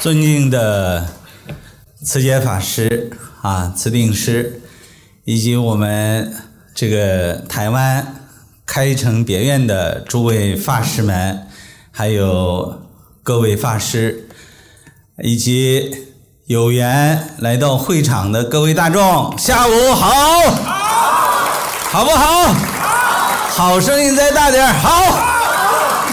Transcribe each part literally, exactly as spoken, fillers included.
尊敬的慈节法师啊、慈定师，以及我们这个台湾开成别院的诸位法师们，还有各位法师，以及有缘来到会场的各位大众，下午好，好不好？好声音再大点，好，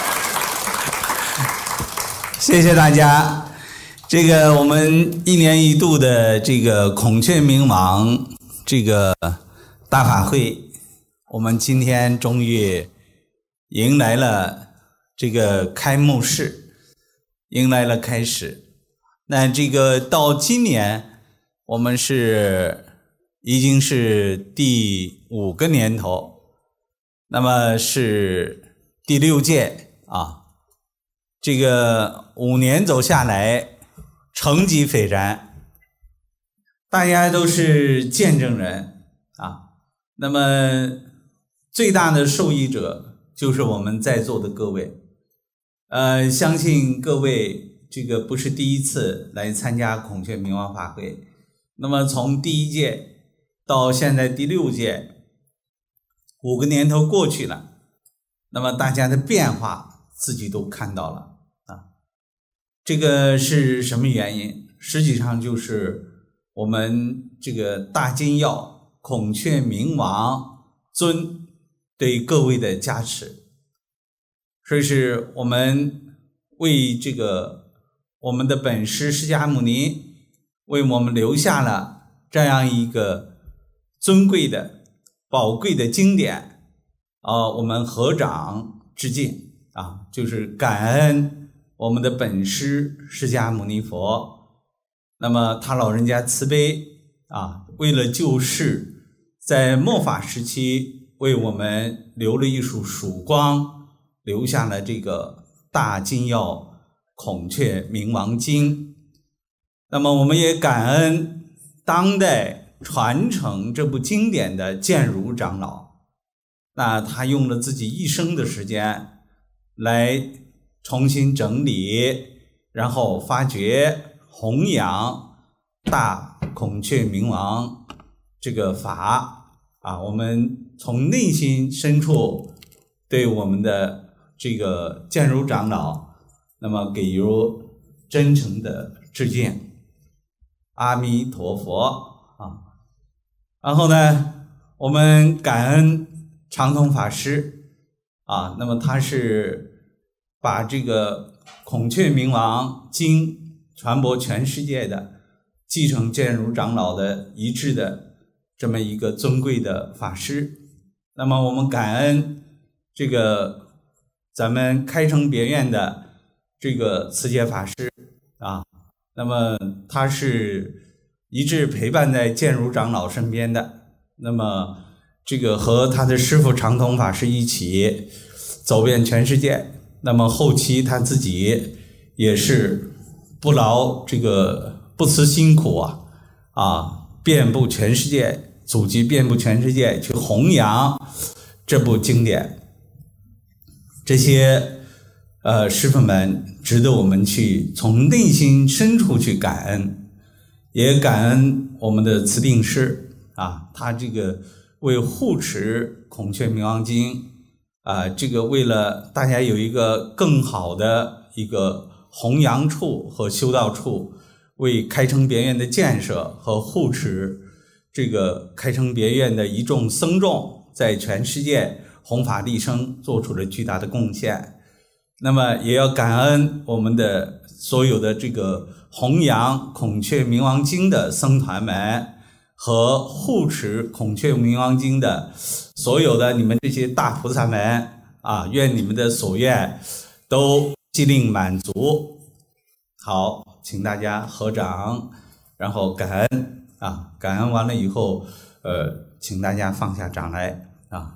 谢谢大家。这个我们一年一度的这个孔雀明王这个大法会，我们今天终于迎来了这个开幕式，迎来了开始。那这个到今年我们是已经是第五个年头，那么是第六届啊。这个五年走下来，成绩斐然，大家都是见证人啊。那么最大的受益者就是我们在座的各位，呃，相信各位这个不是第一次来参加孔雀明王法会。那么从第一届到现在第六届，五个年头过去了，那么大家的变化自己都看到了。这个是什么原因？实际上就是我们这个大金曜孔雀明王尊对各位的加持，所以是我们为这个我们的本师释迦牟尼为我们留下了这样一个尊贵的宝贵的经典啊，我们合掌致敬啊，就是感恩我们的本师释迦牟尼佛。那么他老人家慈悲啊，为了救世，在末法时期为我们留了一束曙光，留下了这个大金曜孔雀明王经。那么我们也感恩当代传承这部经典的建儒长老，那他用了自己一生的时间来重新整理，然后发掘弘扬大孔雀明王这个法啊，我们从内心深处对我们的这个建儒长老那么给予真诚的致敬，阿弥陀佛啊。然后呢，我们感恩长通法师啊，那么他是把这个孔雀明王经传播全世界的，继承建儒长老的遗志的这么一个尊贵的法师。那么我们感恩这个咱们开成别院的这个慈节法师啊，那么他是一直陪伴在建儒长老身边的，那么这个和他的师父长通法师一起走遍全世界。那么后期他自己也是不劳这个不辞辛苦啊啊，遍布全世界，祖籍遍布全世界去弘扬这部经典。这些呃师父们值得我们去从内心深处去感恩，也感恩我们的慈定师啊，他这个为护持孔雀明王经啊，这个为了大家有一个更好的一个弘扬处和修道处，为开成别院的建设和护持这个开成别院的一众僧众在全世界弘法利生做出了巨大的贡献。那么也要感恩我们的所有的这个弘扬孔雀明王经的僧团们和护持孔雀明王经的所有的你们这些大菩萨们啊，愿你们的所愿都尽令满足。好，请大家合掌，然后感恩啊，感恩完了以后，呃，请大家放下掌来啊。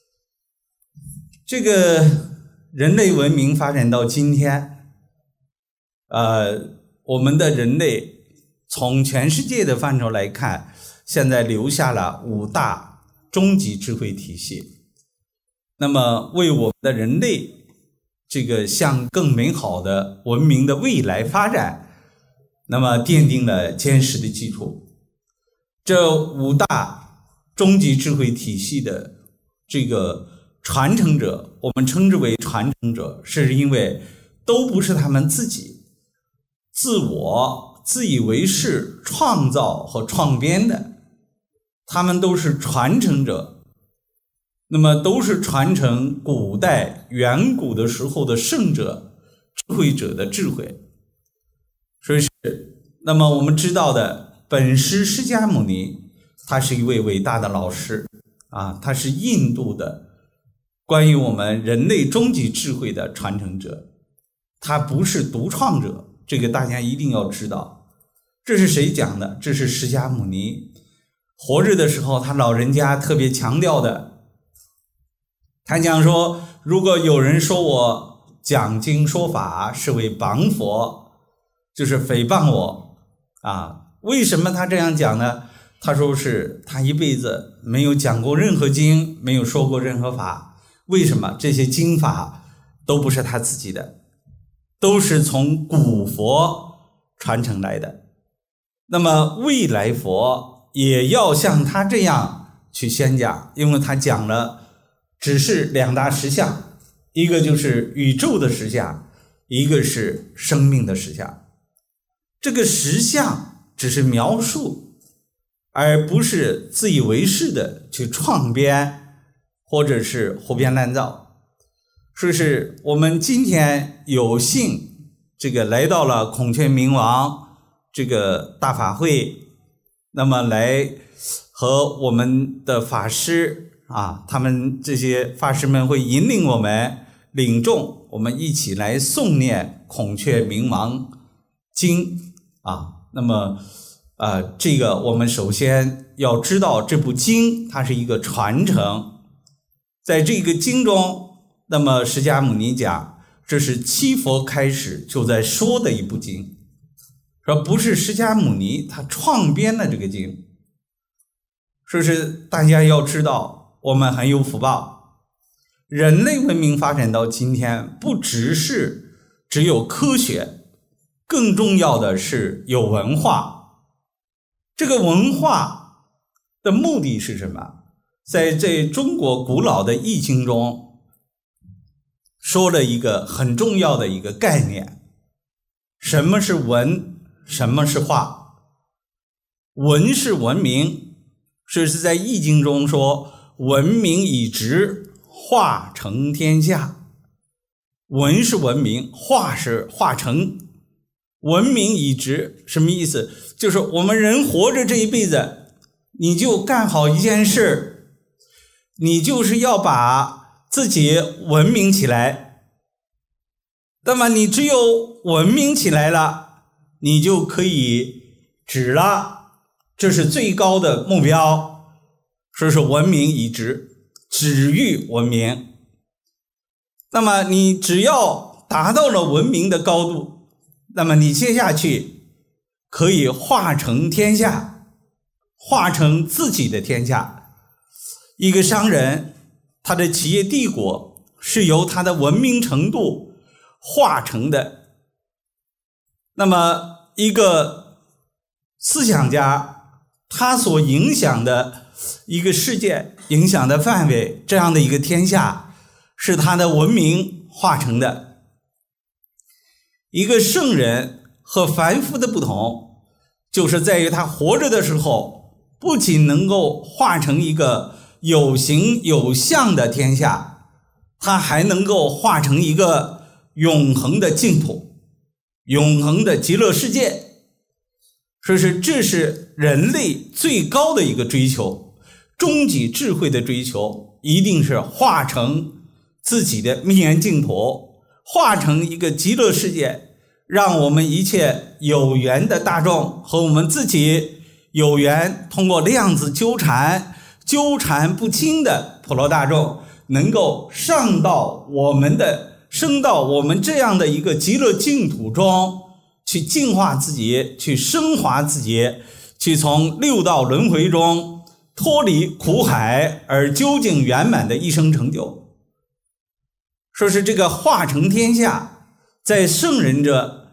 这个人类文明发展到今天，呃，我们的人类从全世界的范畴来看，现在留下了五大终极智慧体系。那么为我们的人类这个向更美好的文明的未来发展那么奠定了坚实的基础。这五大终极智慧体系的这个传承者，我们称之为传承者，是因为都不是他们自己自我自以为是创造和创编的，他们都是传承者，那么都是传承古代远古的时候的圣者智慧者的智慧。所以是那么我们知道的本师释迦牟尼，他是一位伟大的老师啊，他是印度的关于我们人类终极智慧的传承者，他不是独创者，这个大家一定要知道。这是谁讲的？这是释迦牟尼活着的时候，他老人家特别强调的。他讲说，如果有人说我讲经说法是为谤佛，就是诽谤我啊。为什么他这样讲呢？他说是他一辈子没有讲过任何经，没有说过任何法。为什么？这些经法都不是他自己的，都是从古佛传承来的。那么未来佛也要像他这样去宣讲，因为他讲了只是两大实相，一个就是宇宙的实相，一个是生命的实相。这个实相只是描述，而不是自以为是的去创编或者是胡编乱造。所以是我们今天有幸这个来到了孔雀明王这个大法会，那么来和我们的法师啊，他们这些法师们会引领我们领众，我们一起来诵念孔雀明王经啊。那么呃，这个我们首先要知道，这部经它是一个传承。在这个经中，那么释迦牟尼讲，这是七佛开始就在说的一部经，说不是释迦牟尼他创编了这个经。所以是大家要知道，我们很有福报。人类文明发展到今天，不只是只有科学，更重要的是有文化。这个文化的目的是什么？在这中国古老的易经中说了一个很重要的一个概念，什么是文，什么是化。文是文明，这是在易经中说文明以直，化成天下。文是文明，化是化成。文明以直什么意思？就是我们人活着这一辈子，你就干好一件事，你就是要把自己文明起来。那么你只有文明起来了，你就可以止了，这是最高的目标。说是文明以止，止于文明。那么你只要达到了文明的高度，那么你接下去可以化成天下，化成自己的天下。一个商人，他的企业帝国是由他的文明程度化成的。那么一个思想家，他所影响的一个世界，影响的范围，这样的一个天下，是他的文明化成的。一个圣人和凡夫的不同，就是在于他活着的时候，不仅能够化成一个有形有相的天下，他还能够化成一个永恒的净土，永恒的极乐世界。所以说这是人类最高的一个追求，终极智慧的追求，一定是化成自己的灭缘净土，化成一个极乐世界，让我们一切有缘的大众和我们自己有缘，通过量子纠缠纠缠不清的普罗大众，能够上到我们的升到我们这样的一个极乐净土中，去净化自己，去升华自己，去从六道轮回中脱离苦海，而究竟圆满的一生成就。说是这个化成天下，在圣人者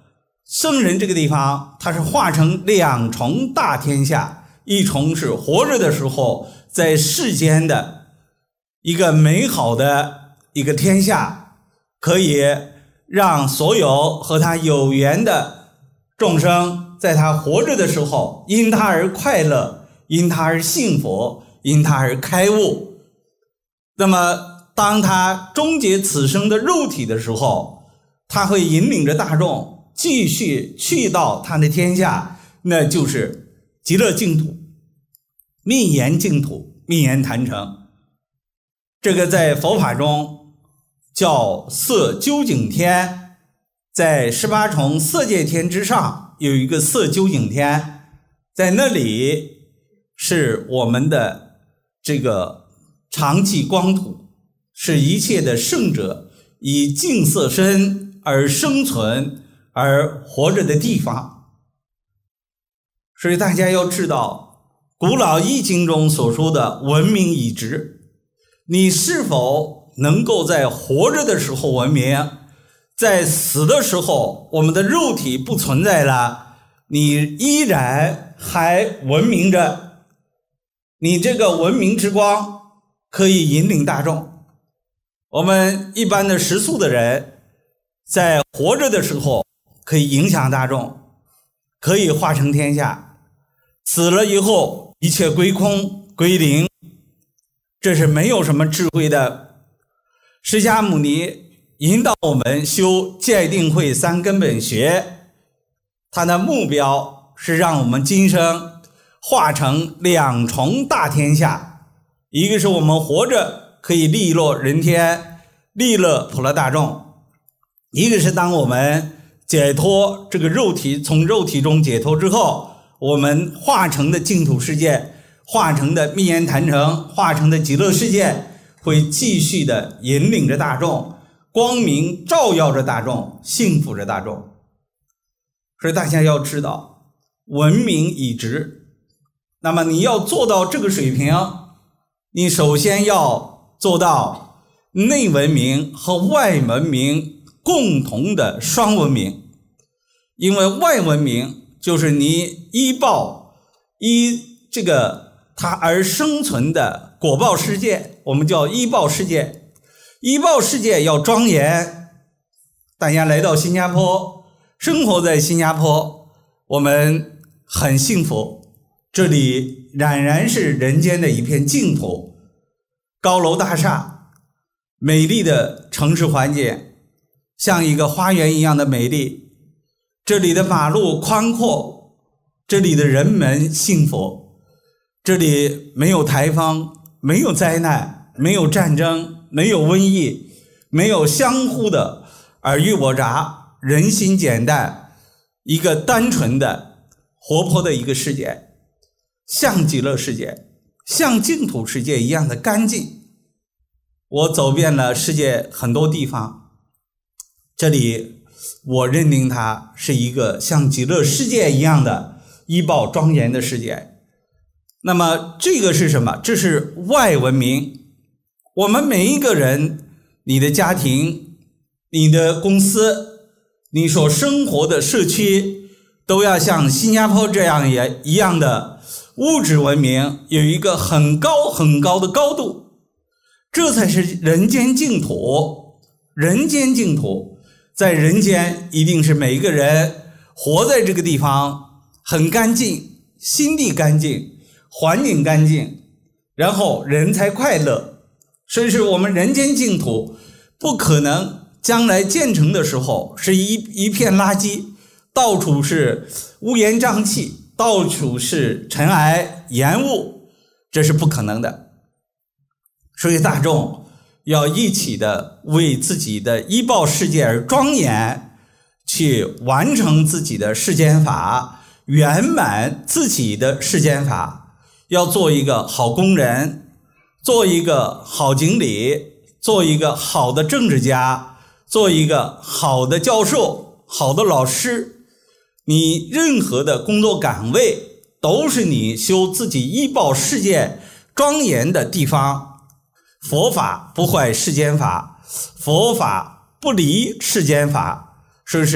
圣人这个地方，它是化成两重大天下，一重是活着的时候在世间的一个美好的一个天下，可以让所有和他有缘的众生在他活着的时候因他而快乐，因他而幸福，因他而开悟。那么当他终结此生的肉体的时候，他会引领着大众继续去到他的天下，那就是极乐净土，密言净土，密言坛城。这个在佛法中叫色究竟天，在十八重色界天之上有一个色究竟天，在那里是我们的这个常寂光土，是一切的圣者以净色身而生存而活着的地方。所以大家要知道，古老易经中所说的文明已直，你是否能够在活着的时候文明，在死的时候我们的肉体不存在了，你依然还文明着，你这个文明之光可以引领大众。我们一般的食素的人在活着的时候可以影响大众，可以化成天下，死了以后一切归空归零，这是没有什么智慧的。释迦牟尼引导我们修戒定慧三根本学，他的目标是让我们今生化成两重大天下，一个是我们活着可以利乐人天，利乐普罗大众，一个是当我们解脱这个肉体，从肉体中解脱之后，我们化成的净土世界，化成的密言坛城，化成的极乐世界，会继续的引领着大众，光明照耀着大众，幸福着大众。所以大家要知道，文明已直，那么你要做到这个水平，你首先要做到内文明和外文明共同的双文明。因为外文明就是你依报依这个它而生存的果报世界，我们叫依报世界。依报世界要庄严。大家来到新加坡，生活在新加坡，我们很幸福，这里俨然是人间的一片净土，高楼大厦，美丽的城市环境，像一个花园一样的美丽。这里的马路宽阔，这里的人们幸福，这里没有台风，没有灾难，没有战争，没有瘟疫，没有相互的尔虞我诈，人心简单，一个单纯的活泼的一个世界，像极乐世界，像净土世界一样的干净。我走遍了世界很多地方，这里我认定它是一个像极乐世界一样的依报庄严的世界。那么这个是什么？这是外文明。我们每一个人，你的家庭，你的公司，你所生活的社区，都要像新加坡这样也一样的物质文明，有一个很高很高的高度，这才是人间净土。人间净土在人间一定是每一个人活在这个地方很干净，心地干净，环境干净，然后人才快乐。所以说我们人间净土不可能将来建成的时候是一一片垃圾，到处是乌烟瘴气，到处是尘埃烟雾，这是不可能的。所以大众要一起的为自己的依报世界而庄严，去完成自己的世间法，圆满自己的世间法。要做一个好工人，做一个好经理，做一个好的政治家，做一个好的教授，好的老师。你任何的工作岗位都是你修自己依报世界庄严的地方。佛法不坏世间法，佛法不离世间法，说是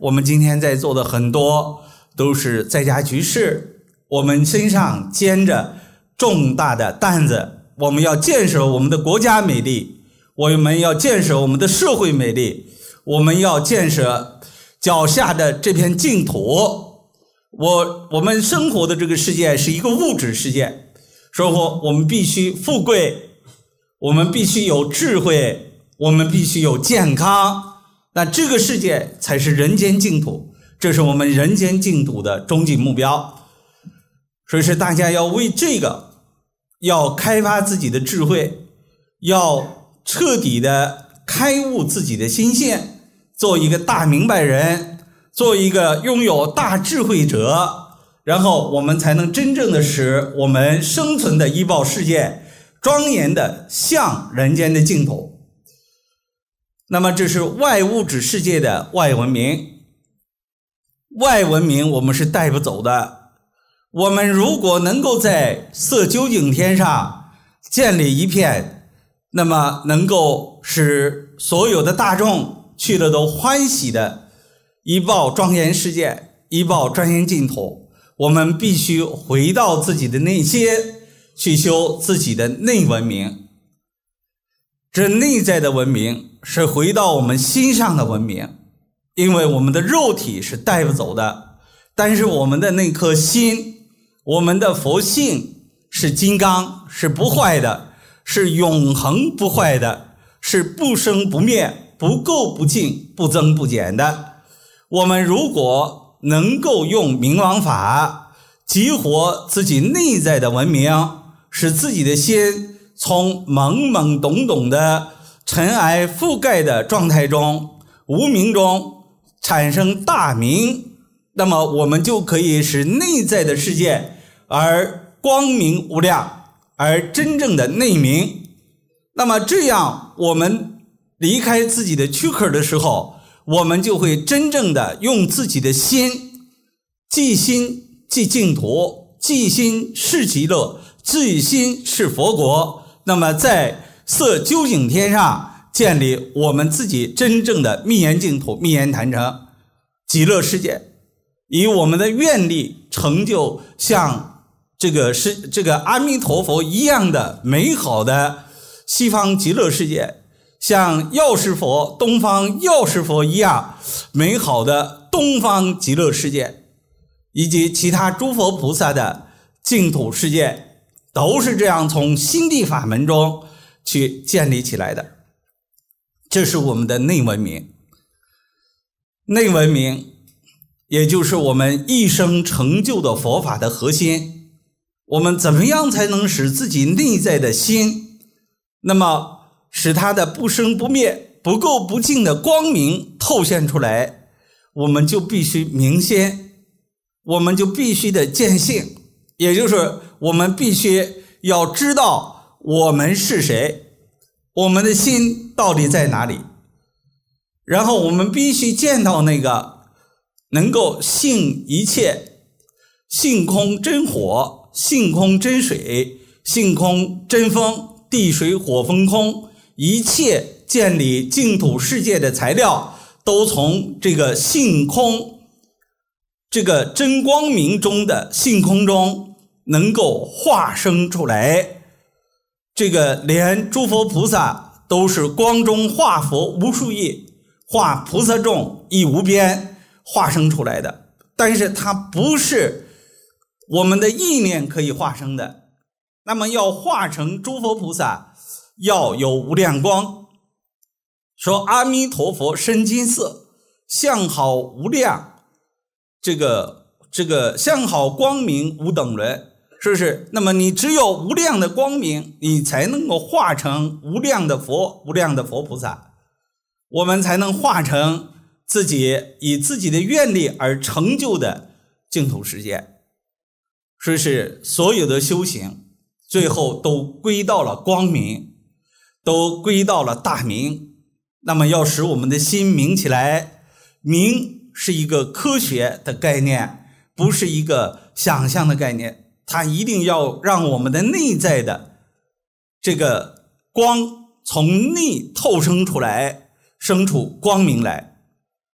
我们今天在座的很多都是在家居士，我们身上肩着重大的担子，我们要建设我们的国家美丽，我们要建设我们的社会美丽，我们要建设脚下的这片净土。我我们生活的这个世界是一个物质世界，所以说我们必须富贵，我们必须有智慧，我们必须有健康，那这个世界才是人间净土，这是我们人间净土的终极目标。所以是大家要为这个要开发自己的智慧，要彻底的开悟自己的心性，做一个大明白人，做一个拥有大智慧者，然后我们才能真正的使我们生存的医报世界庄严的像人间的净土。那么这是外物质世界的外文明，外文明我们是带不走的。我们如果能够在色究竟天上建立一片，那么能够使所有的大众去了都欢喜的一报庄严世界，一报庄严净土，我们必须回到自己的内心，去修自己的内文明。这内在的文明是回到我们心上的文明，因为我们的肉体是带不走的，但是我们的那颗心，我们的佛性是金刚，是不坏的，是永恒不坏的，是不生不灭，不垢不净，不增不减的。我们如果能够用明王法激活自己内在的文明，使自己的心从懵懵懂懂的尘埃覆盖的状态中，无明中产生大明，那么我们就可以使内在的世界而光明无量，而真正的内明。那么这样我们离开自己的躯壳的时候，我们就会真正的用自己的心，即心即净土，即心是极乐，即心是佛国。那么在色究竟天上建立我们自己真正的密严净土，密严坛城极乐世界，以我们的愿力成就像这个是这个阿弥陀佛一样的美好的西方极乐世界，像药师佛东方药师佛一样美好的东方极乐世界，以及其他诸佛菩萨的净土世界，都是这样从心地法门中去建立起来的。这是我们的内文明。内文明也就是我们一生成就的佛法的核心。我们怎么样才能使自己内在的心，那么使它的不生不灭，不垢不净的光明透现出来，我们就必须明心，我们就必须的见性，也就是我们必须要知道我们是谁，我们的心到底在哪里，然后我们必须见到那个能够性一切，性空真火，性空真水，性空真风，地水火风空，一切建立净土世界的材料都从这个性空，这个真光明中的性空中能够化生出来。这个连诸佛菩萨都是光中化佛无数亿，化菩萨众亦无边，化生出来的。但是它不是我们的意念可以化生的，那么要化成诸佛菩萨要有无量光。说阿弥陀佛身金色，相好无量，这个这个相好光明无等伦，是不是？那么你只有无量的光明，你才能够化成无量的佛，无量的佛菩萨，我们才能化成自己以自己的愿力而成就的净土世界。所以是所有的修行最后都归到了光明，都归到了大明。那么要使我们的心明起来，明是一个科学的概念，不是一个想象的概念，它一定要让我们的内在的这个光从内透生出来，生出光明来。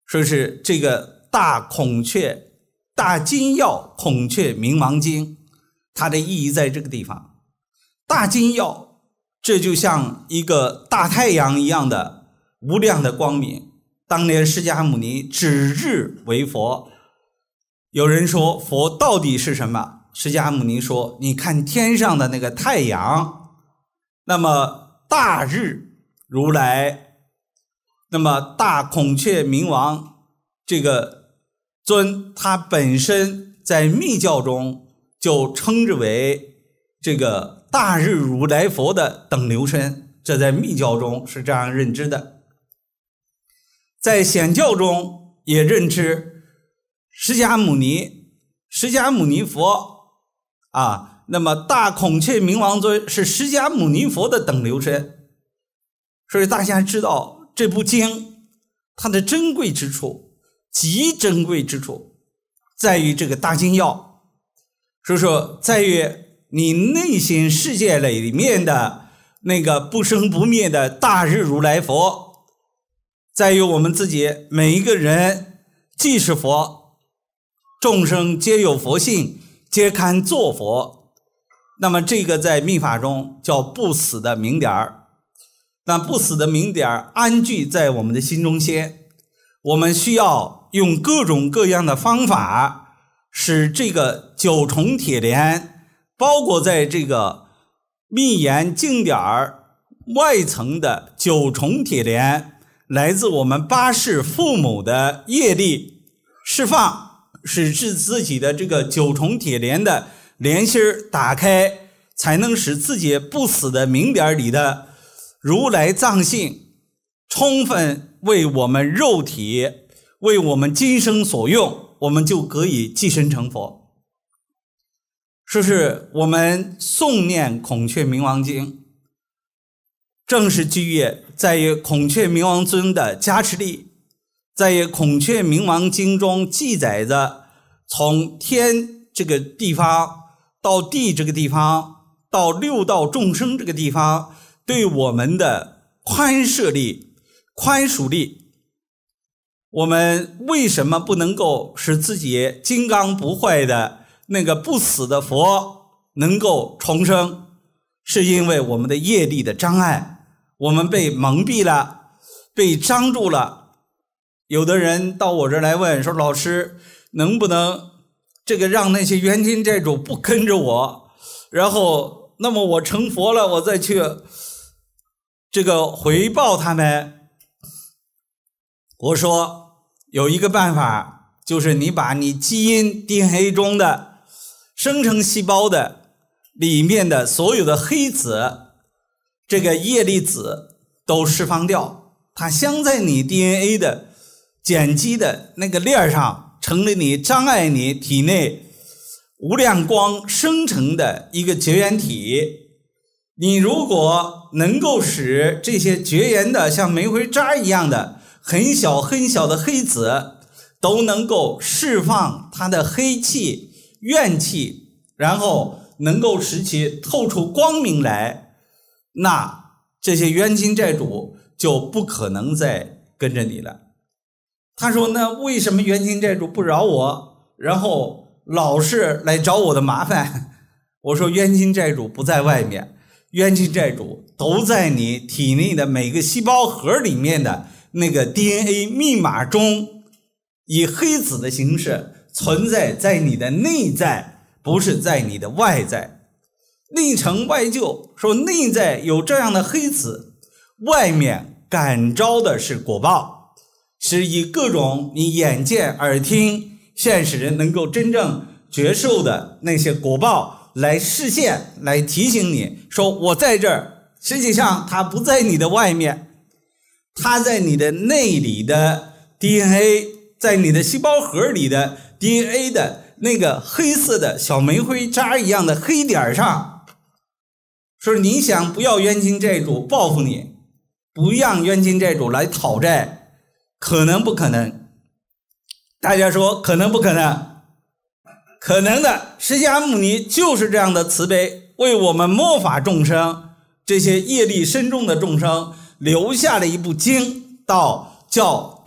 说是这个大孔雀大金曜孔雀明王经，它的意义在这个地方。大金曜，这就像一个大太阳一样的无量的光明。当年释迦牟尼指日为佛，有人说佛到底是什么？释迦牟尼说，你看天上的那个太阳，那么大日如来，那么大孔雀明王这个尊，他本身在密教中就称之为这个大日如来佛的等流身，这在密教中是这样认知的。在显教中也认知释迦牟尼释迦牟尼佛啊，那么大孔雀明王尊是释迦牟尼佛的等流身。所以大家知道这部经它的珍贵之处，极珍贵之处在于这个大金曜，所以说在于你内心世界里面的那个不生不灭的大日如来佛，在于我们自己每一个人既是佛，众生皆有佛性，皆堪作佛。那么这个在密法中叫不死的明点儿。那不死的明点儿安居在我们的心中先，我们需要用各种各样的方法，使这个九重铁莲包裹在这个密言经典外层的九重铁莲，来自我们八世父母的业力释放，使至自己的这个九重铁莲的莲心打开，才能使自己不死的明点里的如来藏性充分为我们肉体，为我们今生所用，我们就可以寄身成佛。说是我们诵念孔雀明王经，正是基于在于孔雀明王尊的加持力，在于孔雀明王经中记载着从天这个地方到地这个地方到六道众生这个地方对我们的宽赦力、宽恕力。我们为什么不能够使自己金刚不坏的那个不死的佛能够重生？是因为我们的业力的障碍，我们被蒙蔽了，被障住了。有的人到我这儿来问说，老师能不能这个让那些冤亲债主不跟着我，然后那么我成佛了，我再去这个回报他们。我说有一个办法，就是你把你基因 D N A 中的生成细胞的里面的所有的黑子，这个业力子都释放掉，它镶在你 D N A 的碱基的那个链上，成了你障碍你体内无量光生成的一个绝缘体。你如果能够使这些绝缘的像煤灰渣一样的很小很小的黑子都能够释放它的黑气怨气，然后能够使其透出光明来，那这些冤亲债主就不可能再跟着你了。他说，那为什么冤亲债主不饶我，然后老是来找我的麻烦？我说冤亲债主不在外面，冤亲债主都在你体内的每个细胞核里面的那个 D N A 密码中，以黑子的形式存在在你的内在，不是在你的外在。内成外就，说内在有这样的黑子，外面感召的是果报，是以各种你眼见耳听现实人能够真正觉受的那些果报来示现，来提醒你说我在这儿。实际上它不在你的外面，它在你的内里的 D N A， 在你的细胞核里的 D N A 的那个黑色的小煤灰渣一样的黑点上。说你想不要冤亲债主报复你，不让冤亲债主来讨债，可能不可能？大家说可能不可能？可能的。释迦牟尼就是这样的慈悲，为我们末法众生，这些业力深重的众生留下了一部经，道叫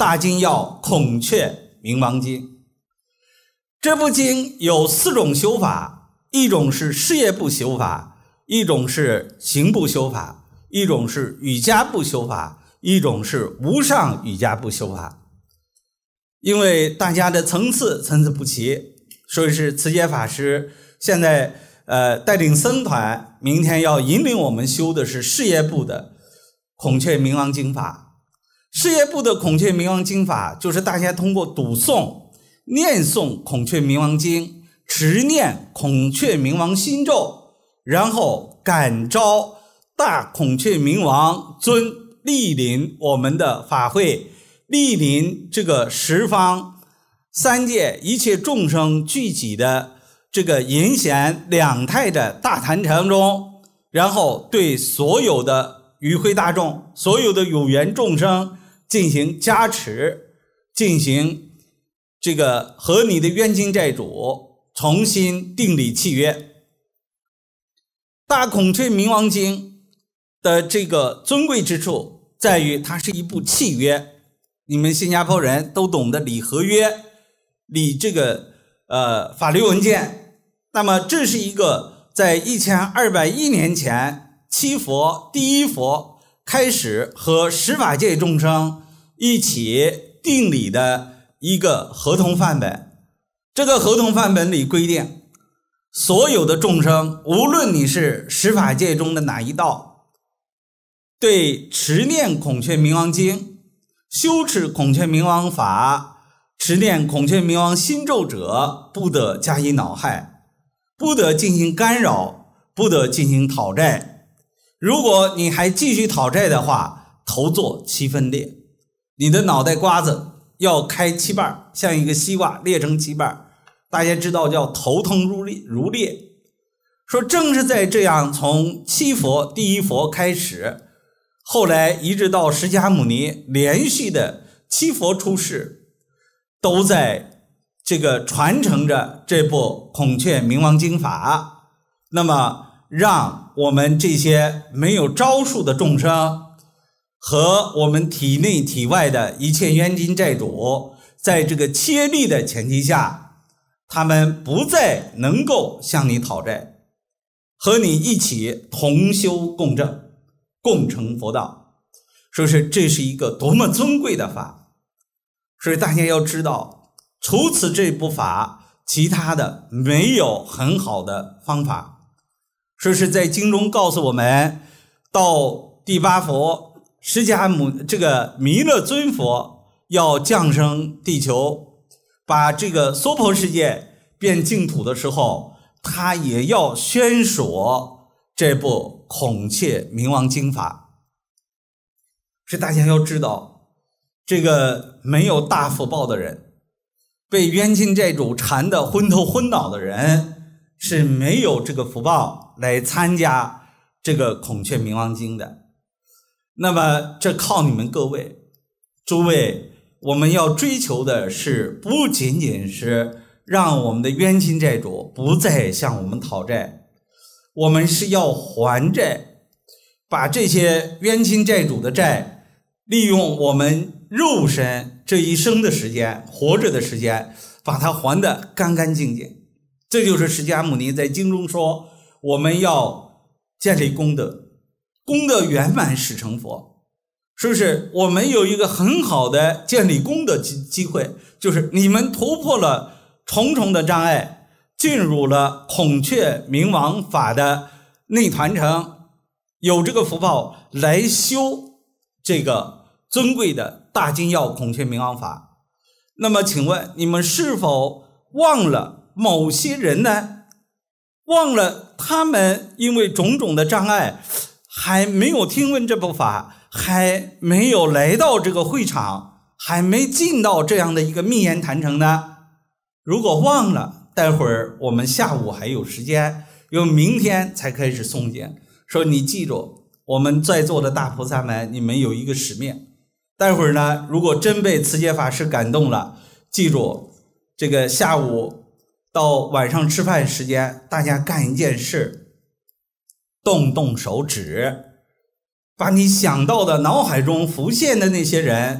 大经要孔雀明王经。这部经有四种修法，一种是事业部修法，一种是行部修法，一种是瑜伽部修法，一种是无上瑜伽部修法。因为大家的层次参差不齐，所以是慈节法师现在呃带领僧团，明天要引领我们修的是事业部的孔雀明王经法。事业部的孔雀明王经法，就是大家通过读诵、念诵孔雀明王经，持念孔雀明王心咒，然后感召大孔雀明王尊莅临我们的法会，莅临这个十方三界一切众生聚集的这个淫显两态的大坛城中，然后对所有的与会大众、所有的有缘众生进行加持，进行这个和你的冤亲债主重新订立契约。大孔雀明王经的这个尊贵之处在于它是一部契约，你们新加坡人都懂得理合约，理这个呃法律文件。那么这是一个在一千二百一年前七佛第一佛开始和十法界众生一起订立的一个合同范本。这个合同范本里规定，所有的众生，无论你是十法界中的哪一道，对持念孔雀明王经、修持孔雀明王法、持念孔雀明王心咒者，不得加以恼害，不得进行干扰，不得进行讨债。如果你还继续讨债的话，头做七分裂，你的脑袋瓜子要开七瓣，像一个西瓜裂成七瓣，大家知道叫头疼如裂如裂。说正是在这样从七佛第一佛开始，后来一直到释迦牟尼连续的七佛出世，都在这个传承着这部孔雀明王经法。那么让我们这些没有招数的众生和我们体内体外的一切冤亲债主，在这个切力的前提下，他们不再能够向你讨债，和你一起同修共正，共成佛道。说是这是一个多么尊贵的法。所以大家要知道，除此这部法，其他的没有很好的方法。说是在经中告诉我们，到第八佛释迦牟这个弥勒尊佛要降生地球，把这个娑婆世界变净土的时候，他也要宣说这部孔雀明王经法。是大家要知道，这个没有大福报的人，被冤亲债主缠得昏头昏脑的人，是没有这个福报来参加这个孔雀明王经的。那么这靠你们各位，诸位，我们要追求的是不仅仅是让我们的冤亲债主不再向我们讨债，我们是要还债，把这些冤亲债主的债，利用我们肉身这一生的时间，活着的时间，把它还得干干净净。这就是释迦牟尼在经中说，我们要建立功德，功德圆满始成佛。是不是我们有一个很好的建立功德机机会，就是你们突破了重重的障碍，进入了孔雀明王法的内团城，有这个福报来修这个尊贵的大经要孔雀明王法。那么请问你们是否忘了某些人呢？忘了他们因为种种的障碍还没有听闻这部法，还没有来到这个会场，还没进到这样的一个密言坛城呢？如果忘了，待会儿我们下午还有时间，因为明天才开始诵经。说你记住，我们在座的大菩萨们，你们有一个使命。待会儿呢，如果真被慈节法师感动了，记住这个下午到晚上吃饭时间，大家干一件事，动动手指，把你想到的脑海中浮现的那些人，把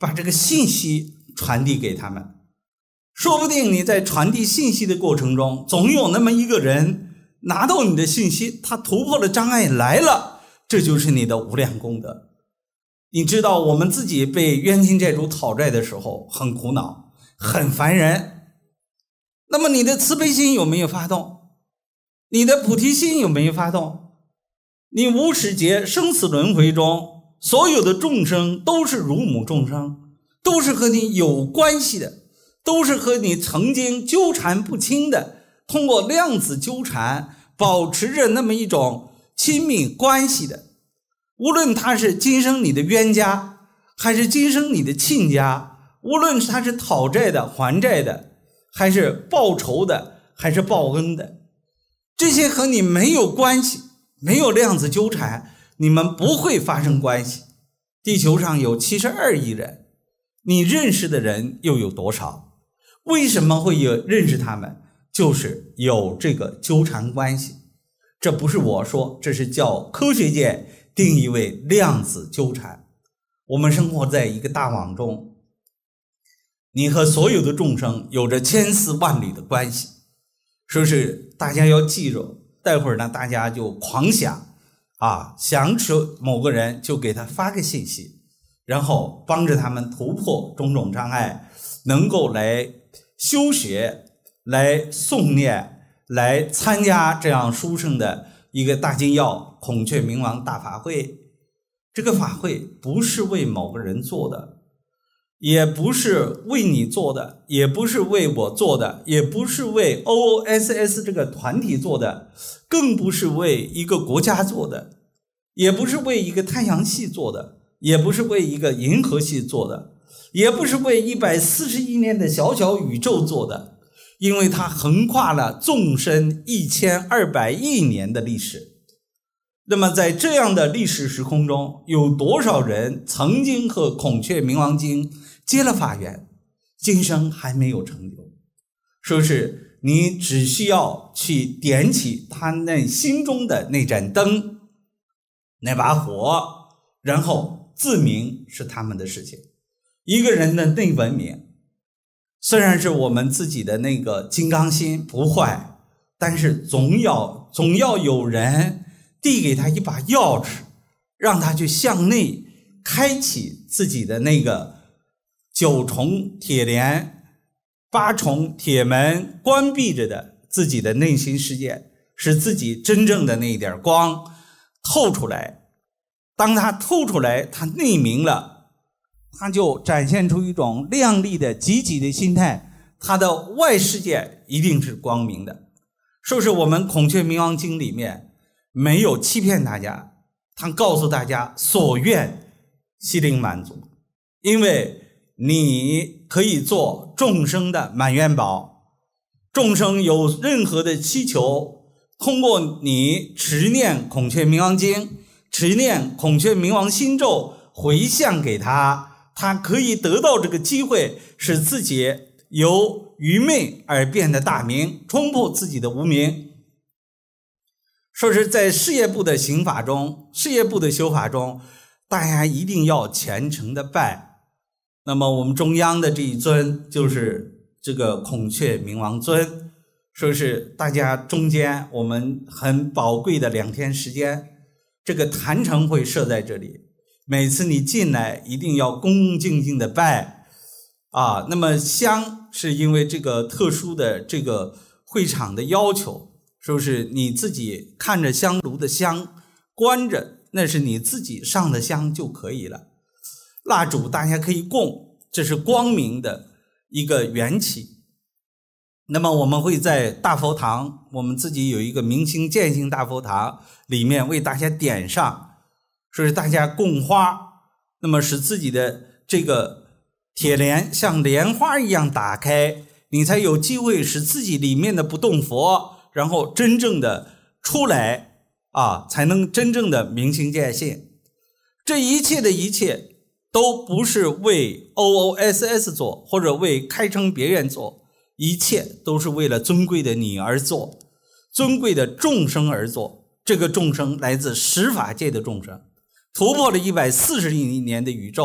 把这个信息传递给他们。说不定你在传递信息的过程中，总有那么一个人拿到你的信息，他突破了障碍来了，这就是你的无量功德。你知道我们自己被冤亲债主讨债的时候很苦恼，很烦人，那么你的慈悲心有没有发动？你的菩提心有没有发动？你无始劫生死轮回中所有的众生都是如母众生，都是和你有关系的，都是和你曾经纠缠不清的，通过量子纠缠保持着那么一种亲密关系的。无论他是今生你的冤家，还是今生你的亲家，无论他是讨债的还债的，还是报仇的，还是报恩的，这些和你没有关系，没有量子纠缠，你们不会发生关系。地球上有七十二亿人，你认识的人又有多少？为什么会有认识他们？就是有这个纠缠关系。这不是我说，这是叫科学界定义为量子纠缠。我们生活在一个大网中，你和所有的众生有着千丝万缕的关系。说是大家要记住，待会儿呢大家就狂想啊，想起某个人就给他发个信息，然后帮着他们突破种种障碍，能够来修学，来诵念，来参加这样殊胜的一个大金耀孔雀明王大法会。这个法会不是为某个人做的，也不是为你做的，也不是为我做的，也不是为 O O S S 这个团体做的，更不是为一个国家做的，也不是为一个太阳系做的，也不是为一个银河系做的，也不是为一百四十亿年的小小宇宙做的，因为它横跨了纵深一千二百亿年的历史。那么在这样的历史时空中，有多少人曾经和孔雀明王经结了法缘，今生还没有成就？说是你只需要去点起他那心中的那盏灯，那把火，然后自明是他们的事情。一个人的内文明，虽然是我们自己的那个金刚心不坏，但是总要总要有人递给他一把钥匙，让他去向内开启自己的那个九重铁帘、八重铁门关闭着的自己的内心世界，使自己真正的那一点光透出来。当他透出来，他内明了，他就展现出一种亮丽的积极的心态，他的外世界一定是光明的。说是我们孔雀明王经里面没有欺骗大家，他告诉大家所愿悉令满足，因为你可以做众生的满愿宝，众生有任何的祈求，通过你持念孔雀明王经，持念孔雀明王心咒，回向给他，他可以得到这个机会，使自己由愚昧而变得大明，冲破自己的无明。说是在事业部的行法中，事业部的修法中，大家一定要虔诚的拜。那么我们中央的这一尊就是这个孔雀明王尊，说是大家中间我们很宝贵的两天时间，这个坛城会设在这里，每次你进来一定要恭恭敬敬的拜啊。那么香是因为这个特殊的这个会场的要求，说是你自己看着香炉的香关着，那是你自己上的香就可以了。蜡烛大家可以供，这是光明的一个缘起。那么我们会在大佛堂，我们自己有一个明星见性大佛堂，里面为大家点上，说是大家供花，那么使自己的这个铁帘像莲花一样打开，你才有机会使自己里面的不动佛，然后真正的出来啊，才能真正的明心见性。这一切的一切都不是为 O O S S 做，或者为开成别院做，一切都是为了尊贵的你而做，尊贵的众生而做。这个众生来自十法界的众生，突破了一百四十亿年的宇宙，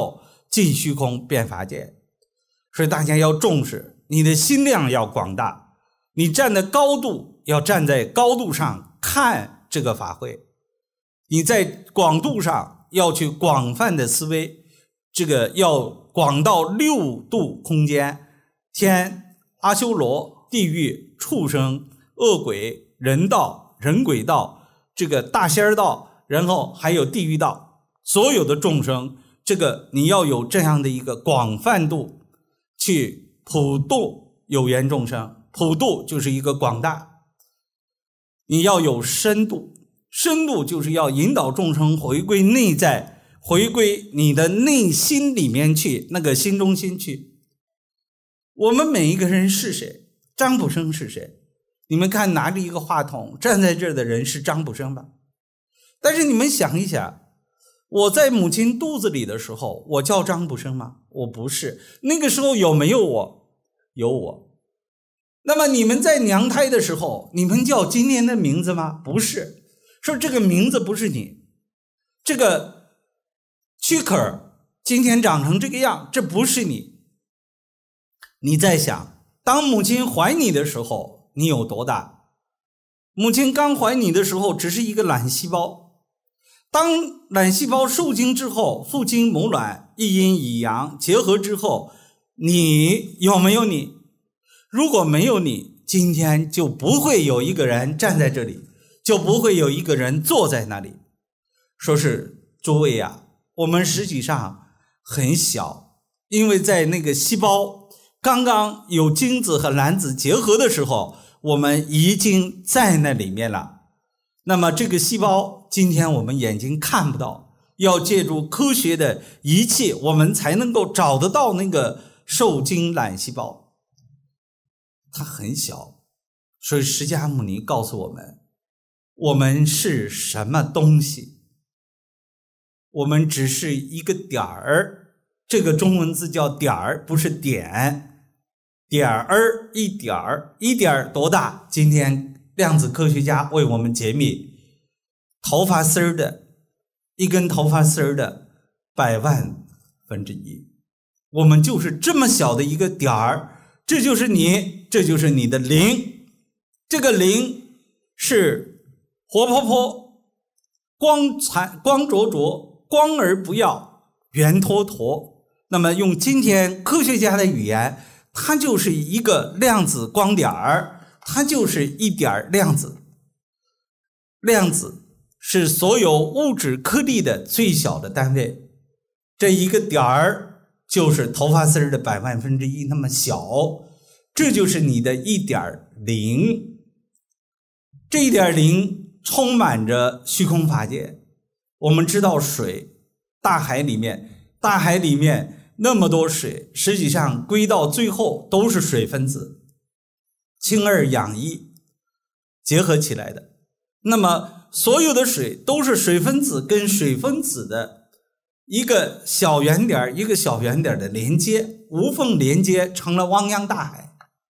尽虚空遍法界。所以大家要重视，你的心量要广大，你站的高度要站在高度上看这个法会，你在广度上要去广泛的思维，这个要广到六度空间，天、阿修罗、地狱、畜生、恶鬼、人道、人鬼道，这个大仙道，然后还有地狱道，所有的众生，这个你要有这样的一个广泛度去普度有缘众生。普度就是一个广大，你要有深度，深度就是要引导众生回归内在，回归你的内心里面去，那个心中心去。我们每一个人是谁？张卜生是谁？你们看拿着一个话筒站在这儿的人是张卜生吧？但是你们想一想，我在母亲肚子里的时候，我叫张卜生吗？我不是。那个时候有没有我？有我。那么你们在娘胎的时候，你们叫今天的名字吗？不是。说这个名字不是你，这个躯壳今天长成这个样，这不是你。你在想，当母亲怀你的时候，你有多大？母亲刚怀你的时候，只是一个卵细胞。当卵细胞受精之后，父精母卵，一阴一阳结合之后，你有没有你？如果没有你，今天就不会有一个人站在这里，就不会有一个人坐在那里。说是诸位啊，我们实际上很小，因为在那个细胞刚刚有精子和卵子结合的时候，我们已经在那里面了。那么这个细胞今天我们眼睛看不到，要借助科学的仪器，我们才能够找得到那个受精卵细胞。它很小，所以释迦牟尼告诉我们，我们是什么东西？我们只是一个点儿，这个中文字叫点儿，不是点，点儿一点儿，一点儿多大？今天量子科学家为我们解密，头发丝儿的，一根头发丝儿的百万分之一，我们就是这么小的一个点儿。这就是你，这就是你的灵。这个灵是活泼泼，光残光灼灼，光而不耀，圆脱脱。那么用今天科学家的语言，它就是一个量子光点儿，它就是一点量子。量子是所有物质颗粒的最小的单位，这一个点儿就是头发丝的百万分之一那么小，这就是你的一点零。这一点零充满着虚空法界。我们知道水，大海里面，大海里面那么多水，实际上归到最后都是水分子，氢二氧一结合起来的。那么所有的水都是水分子跟水分子的一个小圆点一个小圆点的连接，无缝连接，成了汪洋大海。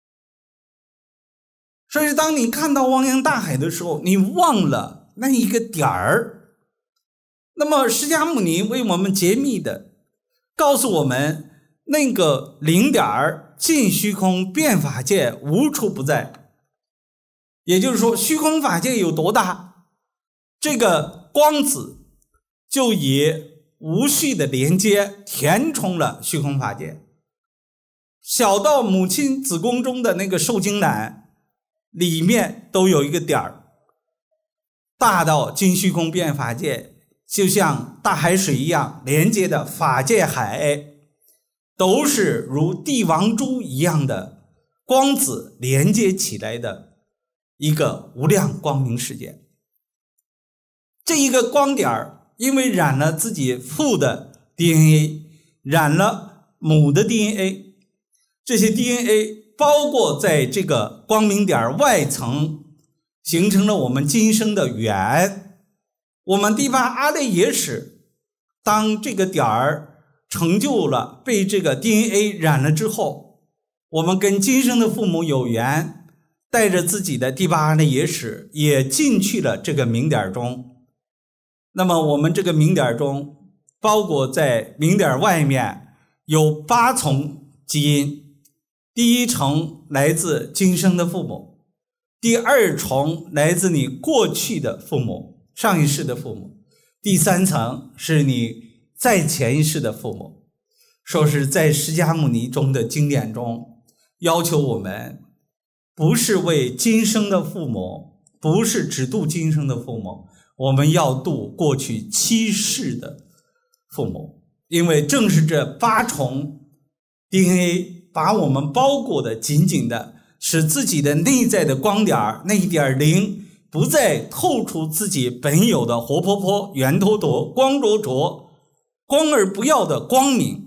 所以当你看到汪洋大海的时候，你忘了那一个点儿。那么释迦牟尼为我们解密的，告诉我们那个零点儿尽虚空遍法界无处不在。也就是说，虚空法界有多大，这个光子就以无序的连接填充了虚空法界。小到母亲子宫中的那个受精卵里面都有一个点儿，大到尽虚空遍法界，就像大海水一样连接的法界海，都是如帝王珠一样的光子连接起来的一个无量光明世界。这一个光点儿因为染了自己父的 D N A， 染了母的 D N A， 这些 D N A 包括在这个光明点外层，形成了我们今生的缘。我们第八阿赖耶识，当这个点儿成就了，被这个 D N A 染了之后，我们跟今生的父母有缘，带着自己的第八阿赖耶识也进去了这个明点中。那么我们这个明点中，包裹在明点外面有八重基因，第一重来自今生的父母，第二重来自你过去的父母，上一世的父母，第三层是你在前一世的父母。说是在释迦牟尼中的经典中要求我们不是为今生的父母，不是只度今生的父母，我们要度过去七世的父母。因为正是这八重 D N A 把我们包裹的紧紧的，使自己的内在的光点那一点灵不再透出自己本有的活泼泼、圆坨坨、光灼灼、光而不要的光明。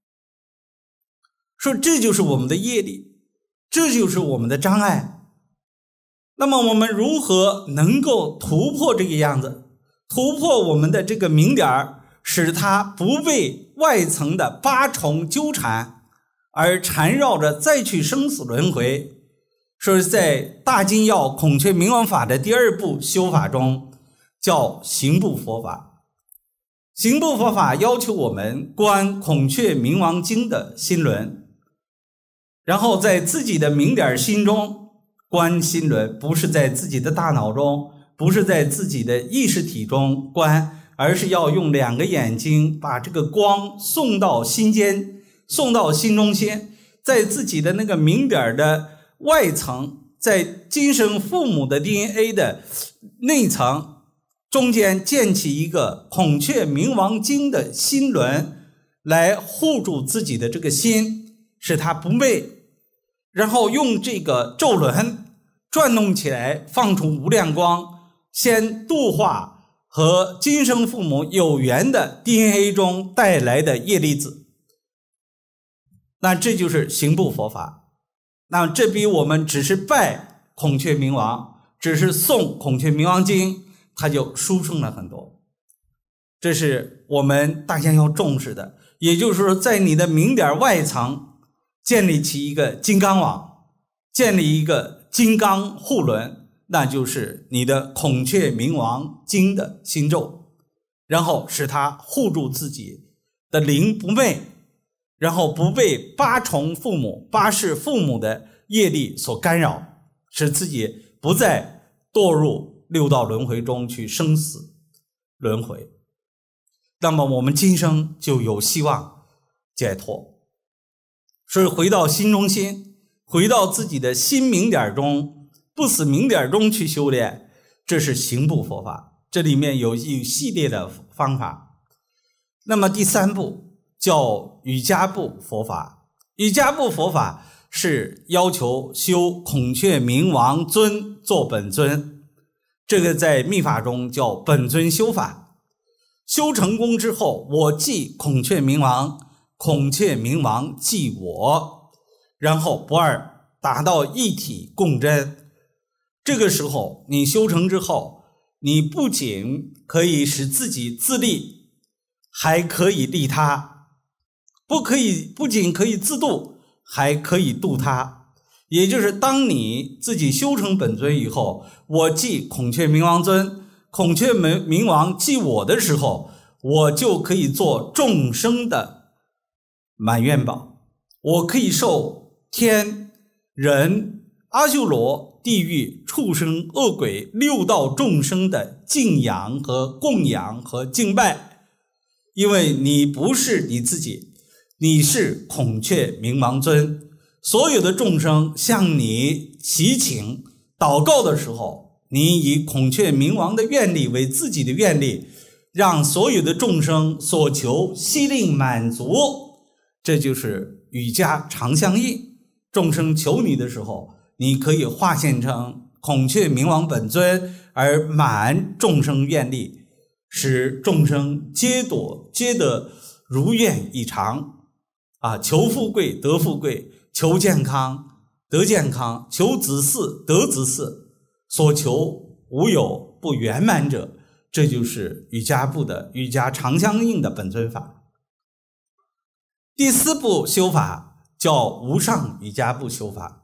说这就是我们的业力，这就是我们的障碍。那么我们如何能够突破这个样子，突破我们的这个明点，使它不被外层的八重纠缠而缠绕着再去生死轮回？说是在大金要孔雀明王法的第二部修法中叫行部佛法。行部佛法要求我们观孔雀明王经的心轮，然后在自己的明点心中观心轮，不是在自己的大脑中，不是在自己的意识体中观，而是要用两个眼睛把这个光送到心间，送到心中心，在自己的那个明点的外层，在今生父母的 D N A 的内层中间建起一个孔雀明王经的心轮，来护住自己的这个心，使它不昧，然后用这个咒轮转动起来，放出无量光，先度化和今生父母有缘的 D N A 中带来的业力子。那这就是行部佛法。那这比我们只是拜孔雀明王，只是诵孔雀明王经，它就殊胜了很多。这是我们大家要重视的。也就是说，在你的明点外层建立起一个金刚网，建立一个金刚护轮，那就是你的孔雀明王经的心咒，然后使它护住自己的灵不昧，然后不被八重父母、八世父母的业力所干扰，使自己不再堕入六道轮回中去生死轮回。那么我们今生就有希望解脱。所以回到心中心，回到自己的心明点中，不死明点中去修炼，这是行部佛法。这里面有一系列的方法。那么第三步叫瑜伽部佛法。瑜伽部佛法是要求修孔雀明王尊做本尊，这个在密法中叫本尊修法。修成功之后，我即孔雀明王，孔雀明王即我，然后不二，达到一体共真。这个时候你修成之后，你不仅可以使自己自利，还可以利他，不可以不仅可以自度，还可以度他。也就是当你自己修成本尊以后，我即孔雀明王尊，孔雀明王即我的时候，我就可以做众生的满愿宝，我可以受天人阿修罗地狱畜生恶鬼六道众生的敬仰和供养和敬拜。因为你不是你自己，你是孔雀明王尊，所有的众生向你祈请祷告的时候，你以孔雀明王的愿力为自己的愿力，让所有的众生所求悉令满足。这就是瑜伽常相应。众生求你的时候，你可以化现成孔雀明王本尊，而满众生愿力，使众生皆得皆得如愿以偿啊！求富贵得富贵，求健康得健康，求子嗣得子嗣，所求无有不圆满者。这就是瑜伽部的瑜伽常相应的本尊法。第四部修法叫无上瑜伽部修法。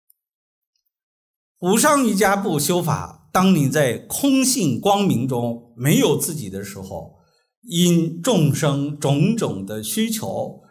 无上瑜伽部修法，当你在空性光明中没有自己的时候，因众生种种的需求